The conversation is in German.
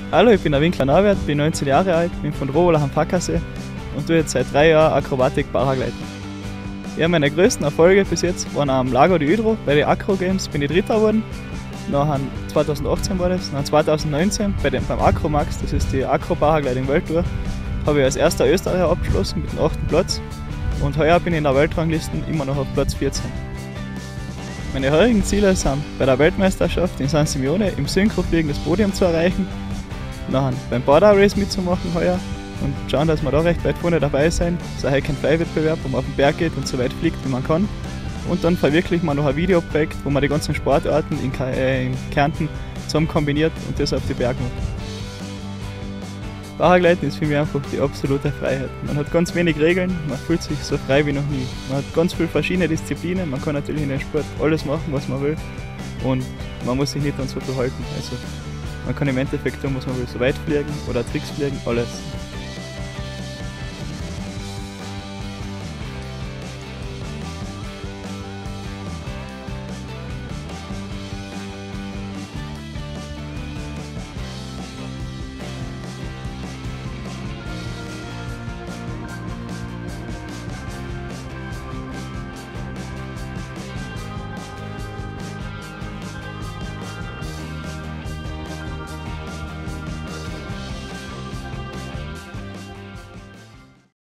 Hallo, ich bin der Winkler Norbert, bin 19 Jahre alt, bin von Rowohler am Fackersee und tue jetzt seit 3 Jahren Akrobatik-Paragleiten. Ja, meine größten Erfolge bis jetzt waren am Lago di Hydro, bei den Acro Games bin ich Dritter geworden. Nachher 2018 war das, dann 2019 beim Acromax, das ist die Acro-Paragliding Welttour, habe ich als erster Österreicher abgeschlossen mit dem 8. Platz und heuer bin ich in der Weltrangliste immer noch auf Platz 14. Meine heurigen Ziele sind, bei der Weltmeisterschaft in San Simeone im Synchrofliegen das Podium zu erreichen, nachher beim Border Race mitzumachen heuer und schauen, dass wir da recht weit vorne dabei sein. Das ist ein Hike-and-Fly-Wettbewerb, wo man auf den Berg geht und so weit fliegt, wie man kann. Und dann verwirklichen wir noch ein Videoprojekt, wo man die ganzen Sportarten in Kärnten zusammen kombiniert und das auf die Berge macht. Paragleiten ist für mich einfach die absolute Freiheit. Man hat ganz wenig Regeln, man fühlt sich so frei wie noch nie. Man hat ganz viele verschiedene Disziplinen, man kann natürlich in dem Sport alles machen, was man will und man muss sich nicht an so viel halten. Also man kann im Endeffekt tun, was man will, so weit fliegen oder Tricks fliegen, alles.